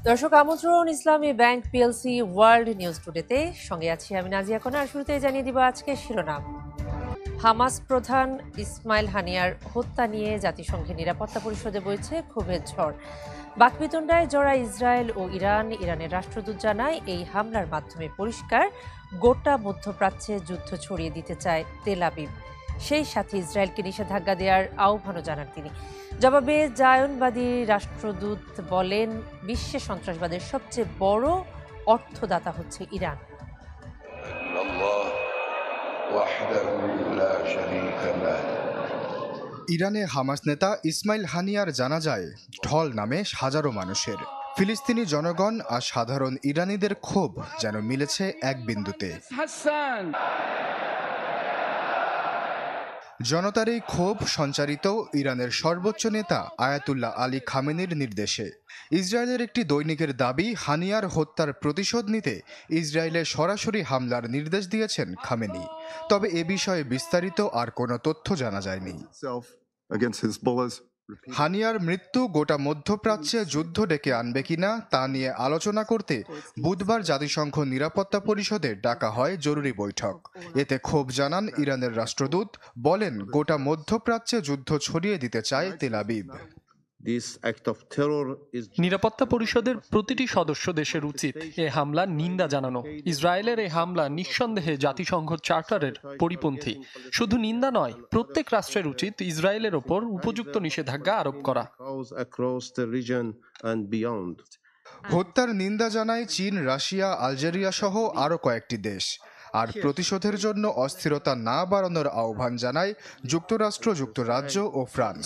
দর্শক আমন্ত্রণ Islami Bank PLC World News টুডেতে। সঙ্গে আছি আমি নাজিয়া কোনা। আর শুরুতেই জানিয়ে দিব আজকে শিরোনাম। হামাস প্রধান ইসমাইল হানিয়ার হত্যা নিয়ে জাতিসংঘের নিরাপত্তা পরিষদে বইছে ক্ষোভের ঝড়। বাকবিতণ্ডায় জড়া ইসরায়েল ও ইরানের রাষ্ট্রদূত জানায় এই হামলার মাধ্যমে পরিষ্কার গোটা মধ্যপ্রাচ্যে যুদ্ধ ছড়িয়ে দিতে চায় তেল আবিব। সেই সাথে ইসরায়েলকে নিষেধাজ্ঞা দেওয়ার আহ্বানও জানান তিনি। জবাবে জায়নবাদী রাষ্ট্রদূত বলেন, বিশ্বে সন্ত্রাসবাদের সবচেয়ে বড় অর্থদাতা হচ্ছে ইরান। ইরানে হামাস নেতা ইসমাইল হানিয়ার জানাজায় ঢল নামে হাজারো মানুষের। ফিলিস্তিনি জনগণ আর সাধারণ ইরানিদের ক্ষোভ যেন মিলেছে এক বিন্দুতে। জনতার এই ক্ষোভ সঞ্চারিত ইরানের সর্বোচ্চ নেতা আয়াতুল্লাহ আলী খামেনির নির্দেশে। ইসরায়েলের একটি দৈনিকের দাবি, হানিয়ার হত্যার প্রতিশোধ নিতে ইসরায়েলে সরাসরি হামলার নির্দেশ দিয়েছেন খামেনি। তবে এ বিষয়ে বিস্তারিত আর কোনো তথ্য জানা যায়নি। হানিয়ার মৃত্যু গোটা মধ্যপ্রাচ্যে যুদ্ধ ডেকে আনবে কিনা তা নিয়ে আলোচনা করতে বুধবার জাতিসংঘ নিরাপত্তা পরিষদে ডাকা হয় জরুরি বৈঠক। এতে ক্ষোভ জানান ইরানের রাষ্ট্রদূত, বলেন গোটা মধ্যপ্রাচ্যে যুদ্ধ ছড়িয়ে দিতে চায় তেল আবিব। নিরাপত্তা পরিষদের প্রতিটি সদস্য দেশের উচিত এ হামলার নিন্দা জানানো। ইসরায়েলের এই হামলা নিঃসন্দেহে জাতিসংঘ চার্টারের পরিপন্থী। শুধু নিন্দা নয়, প্রত্যেক রাষ্ট্রের উচিত ইসরায়েলের ওপর উপযুক্ত নিষেধাজ্ঞা আরোপ করা। হত্যার নিন্দা জানায় চীন, রাশিয়া, আলজেরিয়া সহ আরও কয়েকটি দেশ। আর প্রতিশোধের জন্য অস্থিরতা না বাড়ানোর আহ্বান জানায় যুক্তরাষ্ট্র, যুক্তরাজ্য ও ফ্রান্স।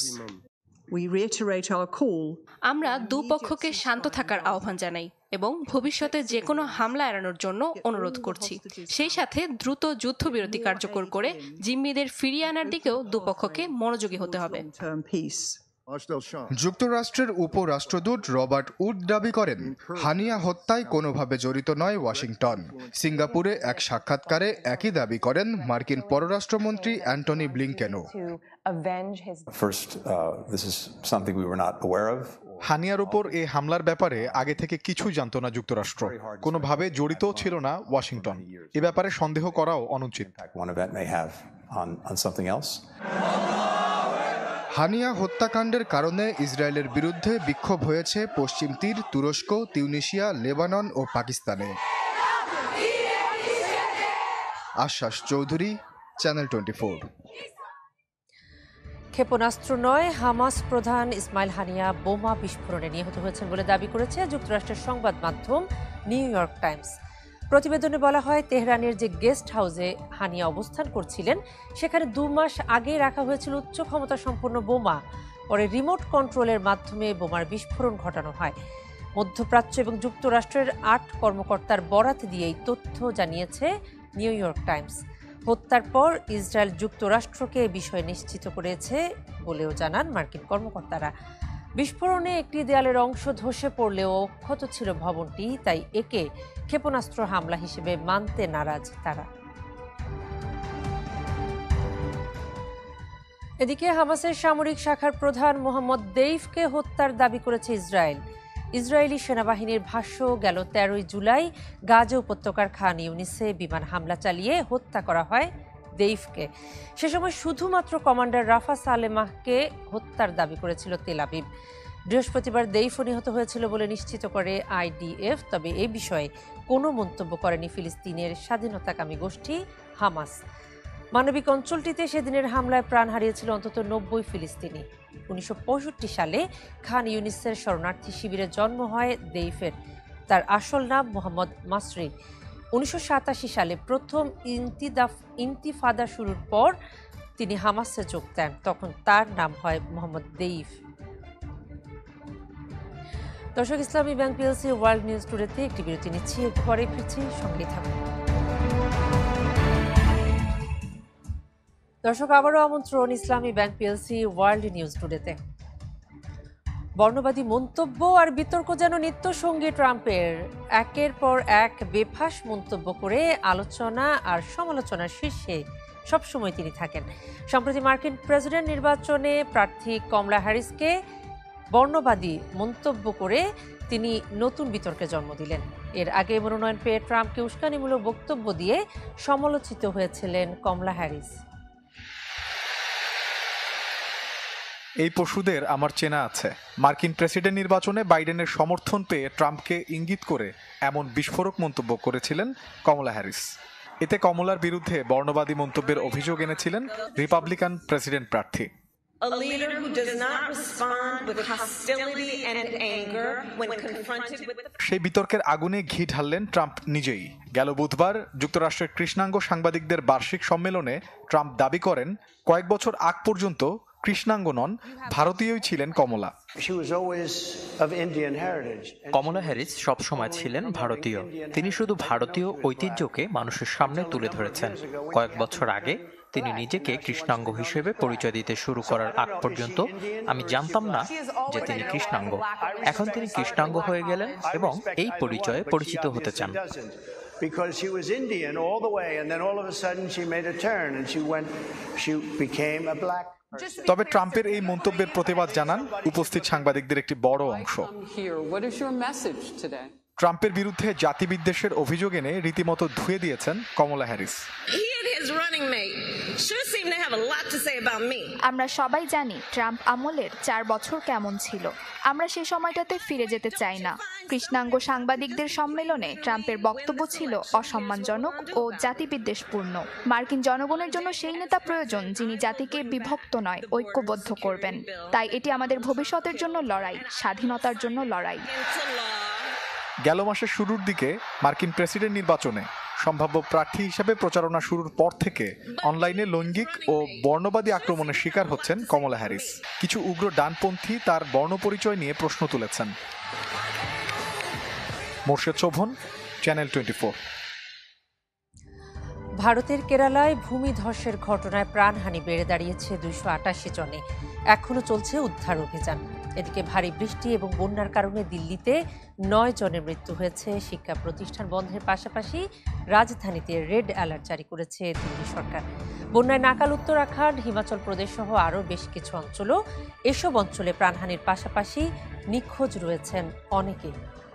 আমরা দুপক্ষকে শান্ত থাকার আহ্বান জানাই এবং ভবিষ্যতে যে কোনো হামলা এড়ানোর জন্য অনুরোধ করছি। সেই সাথে দ্রুত যুদ্ধবিরতি কার্যকর করে জিম্মিদের ফিরিয়ে আনার দিকেও দুপক্ষকে মনোযোগী হতে হবে। যুক্তরাষ্ট্রের উপরাষ্ট্রদূত রবার্ট উড দাবি করেন, হানিয়া হত্যায় কোনোভাবে জড়িত নয় ওয়াশিংটন। সিঙ্গাপুরে এক সাক্ষাৎকারে একই দাবি করেন মার্কিন পররাষ্ট্রমন্ত্রী অ্যান্টনি ব্লিংকেনও। হানিয়ার উপর এই হামলার ব্যাপারে আগে থেকে কিছুই জানত না যুক্তরাষ্ট্র, কোনোভাবে জড়িত ছিল না ওয়াশিংটন। এ ব্যাপারে সন্দেহ করাও অনুচিত। হানিয়া হত্যাকাণ্ডের কারণে ইসরায়েলের বিরুদ্ধে বিক্ষোভ হয়েছে পশ্চিম তীর, তুরস্ক, তিউনিসিয়া, লেবানন ও পাকিস্তানে। আশ্বাস চৌধুরী, চ্যানেল 24। ক্ষেপণাস্ত্র নয়, হামাস প্রধান ইসমাইল হানিয়া বোমা বিস্ফোরণে নিহত হয়েছেন বলে দাবি করেছে যুক্তরাষ্ট্রের সংবাদ মাধ্যম নিউ ইয়র্ক টাইমস। প্রতিবেদনে বলা হয়, তেহরানের যে গেস্ট হাউসে হানিয়া অবস্থান করছিলেন সেখানে 2 মাস আগে রাখা হয়েছিল উচ্চ ক্ষমতা সম্পন্ন বোমা। পরে রিমোট কন্ট্রোলের মাধ্যমে বোমার বিস্ফোরণ ঘটানো হয়। মধ্যপ্রাচ্য এবং যুক্তরাষ্ট্রের 8 কর্মকর্তার বরাত দিয়ে এই তথ্য জানিয়েছে নিউ ইয়র্ক টাইমস। হত্যার পর ইসরায়েল যুক্তরাষ্ট্রকে এ বিষয়ে নিশ্চিত করেছে বলেও জানান মার্কিন কর্মকর্তারা। বিস্ফোরণে একটি দেয়ালের অংশ ধসে পড়লেও অক্ষত ছিল ভবনটি, তাই একে ক্ষেপণাস্ত্র হামলা হিসেবে মানতে নারাজ তারা। এদিকে হামাসের সামরিক শাখার প্রধান মোহাম্মদ দেইফকে হত্যার দাবি করেছে ইসরায়েল। ইসরায়েলি সেনাবাহিনীর ভাষ্য, গেল 13 জুলাই গাজা উপত্যকার খান ইউনিসে বিমান হামলা চালিয়ে হত্যা করা হয় দেইফকে। সে সময় শুধুমাত্র কমান্ডার রাফা সালেমাহকে হত্যার দাবি করেছিল তেল আবিব। বৃহস্পতিবার দেইফও নিহত হয়েছিল বলে নিশ্চিত করে আইডিএফ। তবে এই বিষয়ে কোনো মন্তব্য করেনি ফিলিস্তিনের স্বাধীনতাকামী গোষ্ঠী হামাস। মানবিক অঞ্চলটিতে সেদিনের হামলায় প্রাণ হারিয়েছিল অন্তত 90 ফিলিস্তিনি। 1965 সালে খান ইউনিসের শরণার্থী শিবিরে জন্ম হয় দেইফের। তার আসল নাম মোহাম্মদ মাসরি। 1987 সালে প্রথম ইন্তিফাদা শুরুর পর তিনি হামাসে যোগ দেন, তখন তার নাম হয় মোহাম্মদ দেইফ। দর্শক, Islami Bank PLC World News টুডেতে একটি বিরতি নিচ্ছি, একটু পরে ফিরছি, সঙ্গেই থাকুন। দর্শক, আবারও আমন্ত্রণ Islami Bank PLC World News টুডেতে। বর্ণবাদী মন্তব্য আর বিতর্ক যেন নিত্য সঙ্গী ট্রাম্পের। একের পর এক বেফাঁস মন্তব্য করে আলোচনা আর সমালোচনার শীর্ষে সবসময় তিনি থাকেন। সম্প্রতি মার্কিন প্রেসিডেন্ট নির্বাচনে প্রার্থী কমলা হ্যারিসকে বর্ণবাদী মন্তব্য করে তিনি নতুন বিতর্কে জন্ম দিলেন। এর আগে মনোনয়ন পেয়ে ট্রাম্পকে উস্কানিমূলক বক্তব্য দিয়ে সমালোচিত হয়েছিলেন কমলা হ্যারিস। এই পশুদের আমার চেনা আছে। মার্কিন প্রেসিডেন্ট নির্বাচনে বাইডেনের সমর্থন পেয়ে ট্রাম্পকে ইঙ্গিত করে এমন বিস্ফোরক মন্তব্য করেছিলেন কমলা হ্যারিস। এতে কমলার বিরুদ্ধে বর্ণবাদী মন্তব্যের অভিযোগ এনেছিলেন রিপাবলিকান প্রেসিডেন্ট প্রার্থী। A leader who does not respond with hostility and anger when confronted with the... সেই বিতর্কের আগুনে ঘি ঢাললেন ট্রাম্প নিজেই। গেল বুধবার যুক্তরাষ্ট্রের কৃষ্ণাঙ্গ সাংবাদিকদের বার্ষিক সম্মেলনে ট্রাম্প দাবি করেন কয়েক বছর আগ পর্যন্ত কৃষ্ণাঙ্গ নন, ভারতীয়ই ছিলেন কমলা। কমলা হ্যারিস সবসময় ছিলেন ভারতীয়। তিনি শুধু ভারতীয় ঐতিহ্যকে মানুষের সামনে তুলে ধরেছেন। কয়েক বছর আগে তিনি নিজেকে কৃষ্ণাঙ্গ হিসেবে পরিচয় দিতে শুরু করার আগ পর্যন্ত আমি জানতাম না যে তিনি কৃষ্ণাঙ্গ। এখন তিনি কৃষ্ণাঙ্গ হয়ে গেলেন এবং এই পরিচয়ে পরিচিত হতে চান। Because she was Indian all the way, and then all of a sudden she made a turn and she became a black person. তবে ট্রাম্পের এই মন্তব্যের প্রতিবাদ জানান উপস্থিত সাংবাদিকদের একটি বড় অংশ। ট্রাম্পের বিরুদ্ধে জাতিবিদ্বেষের অভিযোগ এনে রীতিমতো ধুয়ে দিয়েছেন কমলা হ্যারিস। আমরা সবাই জানি ট্রাম্প আমলের 4 বছর কেমন ছিল। আমরা সে সময়টাতে ফিরে যেতে চাই না। কৃষ্ণাঙ্গ সাংবাদিকদের সম্মেলনে ট্রাম্পের বক্তব্য ছিল অসম্মানজনক ও জাতিবিদ্বেষপূর্ণ। মার্কিন জনগণের জন্য সেই নেতা প্রয়োজন যিনি জাতিকে বিভক্ত নয়, ঐক্যবদ্ধ করবেন। তাই এটি আমাদের ভবিষ্যতের জন্য লড়াই, স্বাধীনতার জন্য লড়াই। গেল মাসের শুরুর দিকে মার্কিন প্রেসিডেন্ট নির্বাচনে সম্ভাব্য প্রার্থী হিসেবে প্রচারণা শুরুর পর থেকে অনলাইনে লৈঙ্গিক ও বর্ণবাদী আক্রমণের শিকার হচ্ছেন কমলা হ্যারিস। কিছু উগ্র ডানপন্থী তার বর্ণপরিচয় নিয়ে প্রশ্ন তুলেছেন। মোর্শেদ শোভন, চ্যানেল 24। ভারতের কেরালায় ভূমিধসের ঘটনায় প্রাণহানি বেড়ে দাঁড়িয়েছে 288 জনে। এখনও চলছে উদ্ধার অভিযান। এদিকে ভারী বৃষ্টি এবং বন্যার কারণে দিল্লিতে 9 জনের মৃত্যু হয়েছে। শিক্ষা প্রতিষ্ঠান বন্ধের পাশাপাশি রাজধানীতে রেড অ্যালার্ট জারি করেছে দিল্লি সরকার। বন্যায় নাকাল উত্তরাখণ্ড, হিমাচল প্রদেশ সহ আরও বেশ কিছু অঞ্চলও। এসব অঞ্চলে প্রাণহানির পাশাপাশি নিখোঁজ রয়েছেন অনেকে।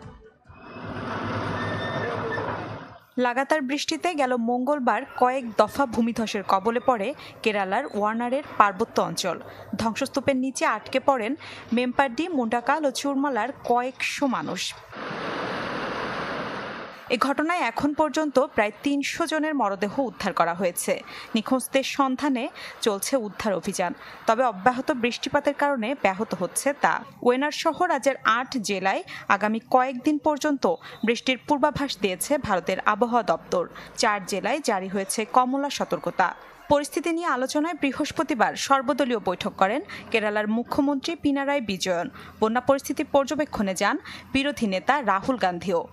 লাগাতার বৃষ্টিতে গেল মঙ্গলবার কয়েক দফা ভূমিধসের কবলে পড়ে কেরালার ওয়ানারের পার্বত্য অঞ্চল। ধ্বংসস্তূপের নিচে আটকে পড়েন মেম্পাড্ডি, মুন্ডাকাল ও চুরমালার কয়েকশো মানুষ। এ ঘটনায় এখন পর্যন্ত প্রায় 300 জনের মরদেহ উদ্ধার করা হয়েছে। নিখোঁজদের সন্ধানে চলছে উদ্ধার অভিযান। তবে অব্যাহত বৃষ্টিপাতের কারণে ব্যাহত হচ্ছে তা। ওয়েনার সহ রাজ্যের 8 জেলায় আগামী কয়েকদিন পর্যন্ত বৃষ্টির পূর্বাভাস দিয়েছে ভারতের আবহাওয়া দপ্তর। 4 জেলায় জারি হয়েছে কমলা সতর্কতা। পরিস্থিতি নিয়ে আলোচনায় বৃহস্পতিবার সর্বদলীয় বৈঠক করেন কেরালার মুখ্যমন্ত্রী পিনারাই বিজয়ন। বন্যা পরিস্থিতি পর্যবেক্ষণে যান বিরোধী নেতা রাহুল গান্ধীও।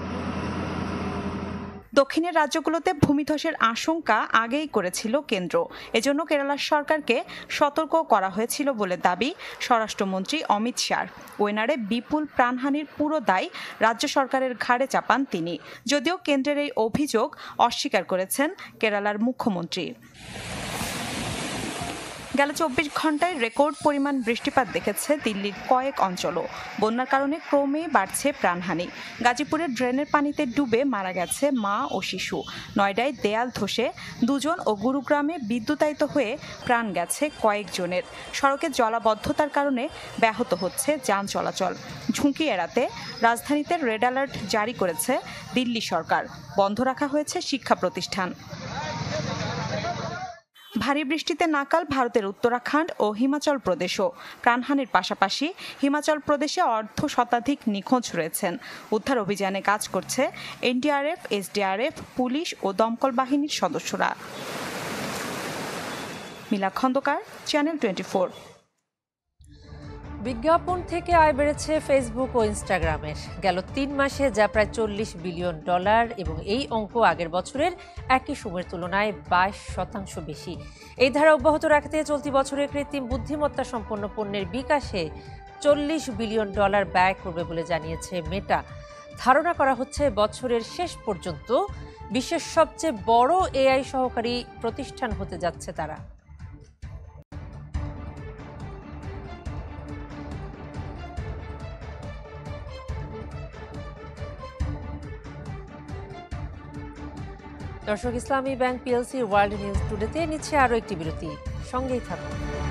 দক্ষিণের রাজ্যগুলোতে ভূমিধসের আশঙ্কা আগেই করেছিল কেন্দ্র। এজন্য কেরালা সরকারকে সতর্ক করা হয়েছিল বলে দাবি স্বরাষ্ট্রমন্ত্রী অমিত শাহ। ওয়েনারে বিপুল প্রাণহানির পুরো দায় রাজ্য সরকারের ঘাড়ে চাপান তিনি। যদিও কেন্দ্রের এই অভিযোগ অস্বীকার করেছেন কেরালার মুখ্যমন্ত্রী। গেল 24 ঘন্টায় রেকর্ড পরিমাণ বৃষ্টিপাত দেখেছে দিল্লির কয়েক অঞ্চলও। বন্যার কারণে ক্রমে বাড়ছে প্রাণহানি। গাজীপুরের ড্রেনের পানিতে ডুবে মারা গেছে মা ও শিশু। নয়ডায় দেয়াল ধসে 2 জন ও গুরুগ্রামে বিদ্যুতায়িত হয়ে প্রাণ গেছে কয়েকজনের। সড়কে জলাবদ্ধতার কারণে ব্যাহত হচ্ছে যান চলাচল। ঝুঁকি এড়াতে রাজধানীতে রেড অ্যালার্ট জারি করেছে দিল্লি সরকার। বন্ধ রাখা হয়েছে শিক্ষা প্রতিষ্ঠান। ভারী বৃষ্টিতে নাকাল ভারতের উত্তরাখণ্ড ও হিমাচল প্রদেশও। প্রাণহানির পাশাপাশি হিমাচল প্রদেশে 1/2 শতাধিক নিখোঁজ রয়েছেন। উদ্ধার অভিযানে কাজ করছে এনডিআরএফ, এসডিআরএফ, পুলিশ ও দমকল বাহিনীর সদস্যরা। মিলা খন্দকার, চ্যানেল 24। বিজ্ঞাপন থেকে আয় বেড়েছে ফেসবুক ও ইনস্টাগ্রামের। গেল 3 মাসে যা প্রায় $40 বিলিয়ন, এবং এই অঙ্ক আগের বছরের একই সময়ের তুলনায় 22% বেশি। এই ধারা অব্যাহত রাখতে চলতি বছরে কৃত্রিম বুদ্ধিমত্তা সম্পন্ন পণ্যের বিকাশে $40 বিলিয়ন ব্যয় করবে বলে জানিয়েছে মেটা। ধারণা করা হচ্ছে বছরের শেষ পর্যন্ত বিশ্বের সবচেয়ে বড় এআই সহকারী প্রতিষ্ঠান হতে যাচ্ছে তারা। দর্শক, Islami Bank PLC World News টুডেতে নিচ্ছে আরও একটি বিরতি, সঙ্গেই থাকুন।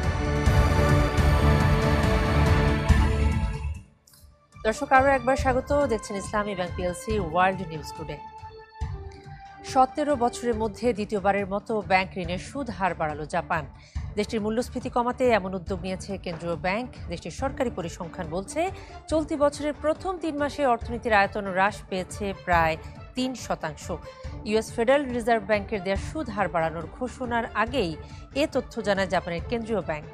দর্শক, আরও একবার স্বাগত। দেখছেন Islami Bank PLC World News Today. 17 বছরের মধ্যে দ্বিতীয়বারের মতো ব্যাংক ঋণের সুদ হার বাড়ালো জাপান। দেশটির মূল্যস্ফীতি কমাতে এমন উদ্যোগ নিয়েছে কেন্দ্রীয় ব্যাংক। দেশটির সরকারি পরিসংখ্যান বলছে, চলতি বছরের প্রথম 3 মাসে অর্থনীতির আয়তন হ্রাস পেয়েছে প্রায় 3%। ইউএস ফেডারেল রিজার্ভ ব্যাংকের দেওয়া সুদ হার বাড়ানোর ঘোষণার আগেই এ তথ্য জানায় জাপানের কেন্দ্রীয় ব্যাংক।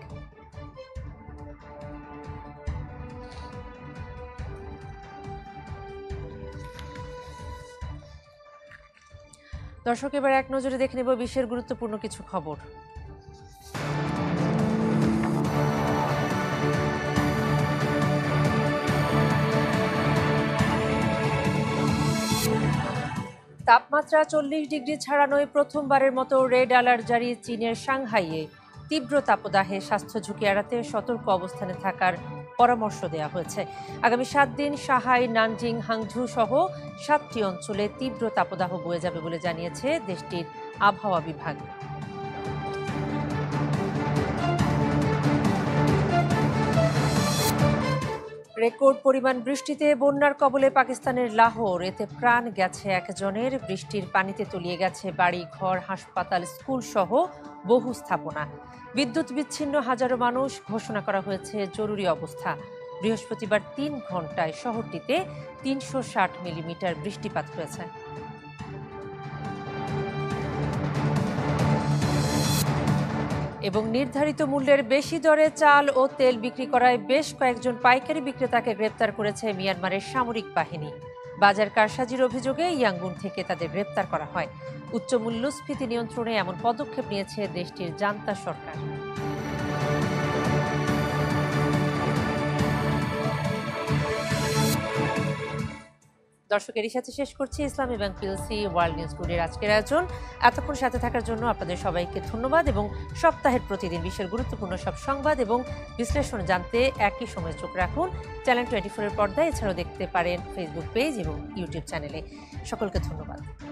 দর্শক, এবার এক নজরে দেখে নেব বিশ্বের গুরুত্বপূর্ণ কিছু খবর। তাপমাত্রা 40 ডিগ্রি ছাড়ানোয় প্রথমবারের মতো রেড অ্যালার্ট জারি চীনের সাংহাইয়ে। তীব্র তাপদাহে স্বাস্থ্য ঝুঁকি এড়াতে সতর্ক অবস্থানে থাকার পরামর্শ দেওয়া হয়েছে। আগামী 7 দিন সাহাই, নানজিং, হাংঝু সহ 7টি অঞ্চলে তীব্র তাপদাহ বয়ে যাবে বলে জানিয়েছে দেশটির আবহাওয়া বিভাগ। রেকর্ড পরিমাণ বৃষ্টিতে বন্যার কবলে পাকিস্তানের লাহোর, এতে প্রাণ গেছে একজনের। বৃষ্টির পানিতে তলিয়ে গেছে বাড়ি, ঘর, হাসপাতাল, স্কুল সহ বহু স্থাপনা। বিদ্যুৎ বিচ্ছিন্ন হাজারো মানুষ, ঘোষণা করা হয়েছে জরুরি অবস্থা। বৃহস্পতিবার 3 ঘন্টায় শহরটিতে 360 মিলিমিটার বৃষ্টিপাত হয়েছে। এবং নির্ধারিত মূল্যের বেশি দরে চাল ও তেল বিক্রি করায় বেশ কয়েকজন পাইকারি বিক্রেতাকে গ্রেপ্তার করেছে মিয়ানমারের সামরিক বাহিনী। বাজার কারসাজির অভিযোগে ইয়াঙ্গুন থেকে তাদের গ্রেপ্তার করা হয়। উচ্চ মূল্যস্ফীতি নিয়ন্ত্রণে এমন পদক্ষেপ নিয়েছে দেশটির জান্তা সরকার। দর্শক, এরই সাথে শেষ করছি Islami Bank PLC World News টুডের আজকের আয়োজন। এতক্ষণ সাথে থাকার জন্য আপনাদের সবাইকে ধন্যবাদ। এবং সপ্তাহের প্রতিদিন বিশ্বের গুরুত্বপূর্ণ সব সংবাদ এবং বিশ্লেষণ জানতে একই সময় চোখ রাখুন চ্যানেল 24 এর পর্দায়। এছাড়াও দেখতে পারেন ফেসবুক পেজ এবং ইউটিউব চ্যানেলে। সকলকে ধন্যবাদ।